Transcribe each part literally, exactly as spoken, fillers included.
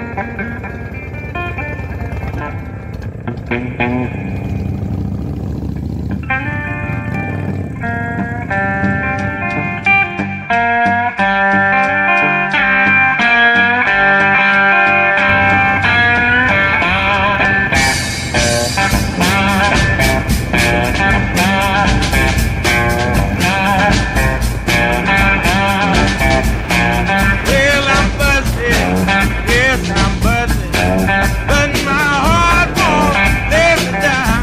But my heart won't let me down.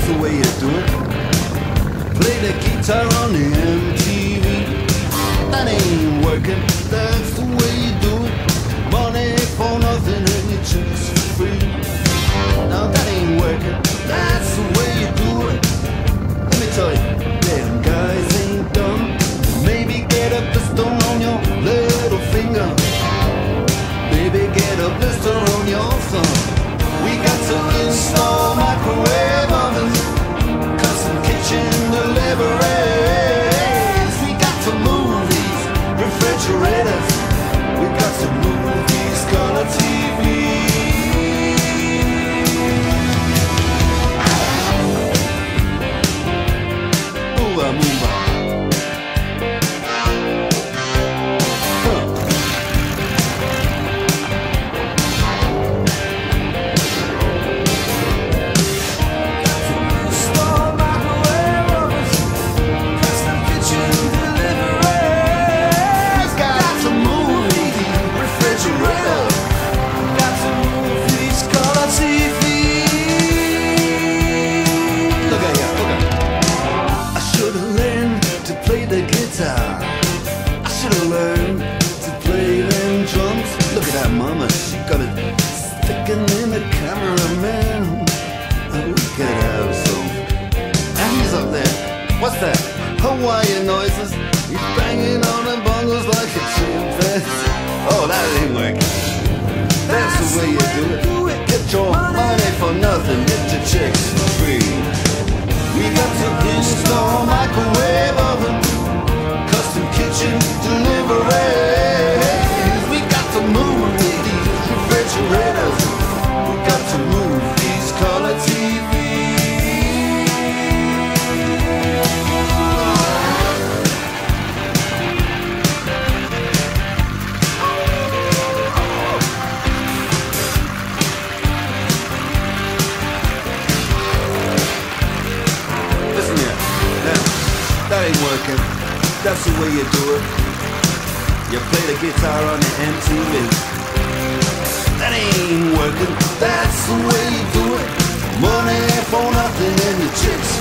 that's the way you do it. Play the guitar on the M T V. That ain't working, that's the way you do it. Money for nothing and your chicks for free. Now that ain't working, that's the way you do it. Let me tell you, them guys ain't dumb. Maybe get a blister on your little finger. Maybe get a blister on your thumb. We got to install microwave ovens, custom kitchen deliveries. We got to move these refrigerators. We got to move these color T Vs. Move on, move on. I should've learned to play them drums. Look at that mama, she got it sticking in the cameraman. Oh, we could have some. And he's up there. What's that? Hawaiian noises. He's banging on the bongos like a chimpanzee. Oh, that ain't working. That's the way you do it. Get your money for nothing, get your chicks for free. We got to install microwave oven, custom kitchen deliveries. We got to move these refrigerators. We got to move these color T Vs. Listen here, now, that ain't working. That's the way you do it. You play the guitar on the M T V. That ain't working. That's the way you do it. Money for nothing and the chicks